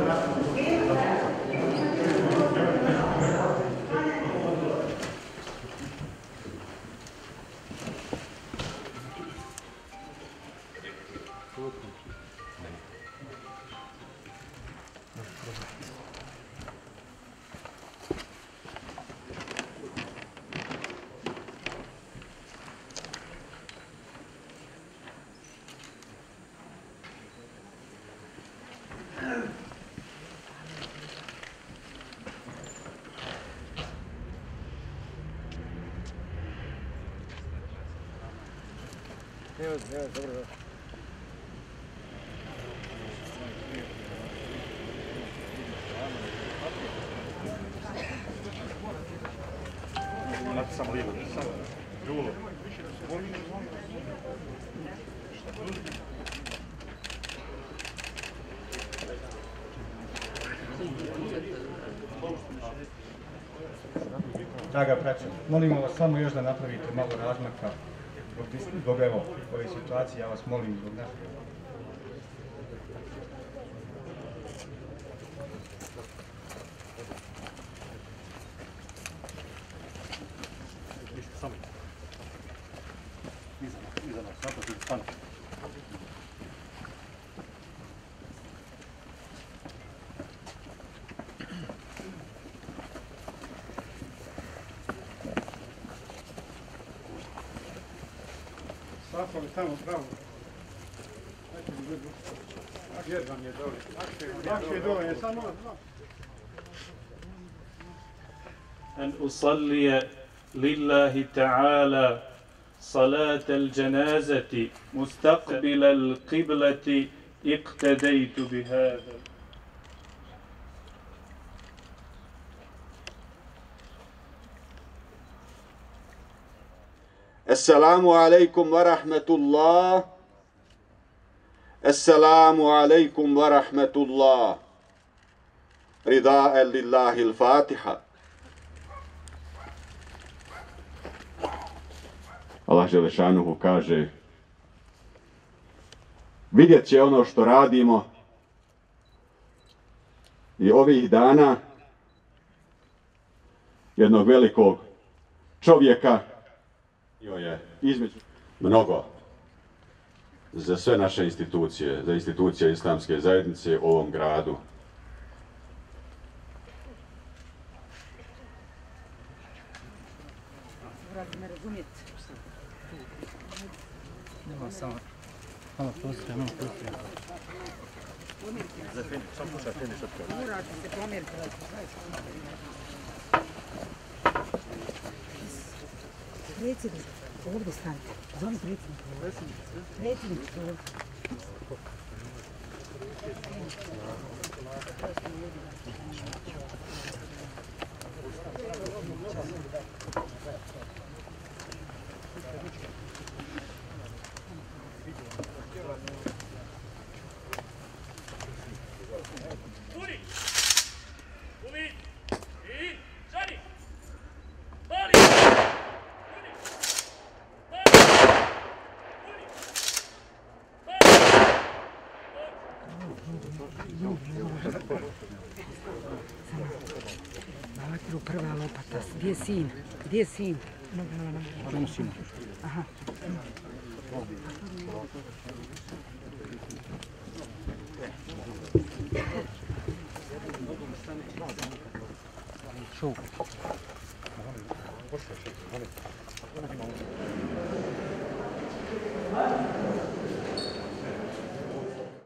Dobro. Samo lijevo, samo drugo. Draga braćo, molimo vas samo još da napravite malo razmaka zbog ove situacije, ja vas molim zbog nas. Iza nas, naprotiv, stani. Safali tamo pravo. Jer vam je dole. Lakše je dole, je samo dva. أن أصلي لله تعالى صلاة الجنازة مستقبل القبلة اقتديت بهذا. السلام عليكم ورحمة الله. السلام عليكم ورحمة الله. رداء لله الفاتحة. Allah Želešanuhu kaže: vidjet će ono što radimo i ovih dana jednog velikog čovjeka je između mnogo za sve naše institucije, za institucije islamske zajednice u ovom gradu. Ne razumijete. Nema samo postoje, malo postoje. Samo pušaj finiš od toga. Morate se pomjeriti. Predsjednik, ovdje stanite. Zoni predsjednik. Predsjednik, ovdje. Malakiru prva lopata. Gdje je sin? Gdje je sin? Ono sina. Aha. Šov. Pošli.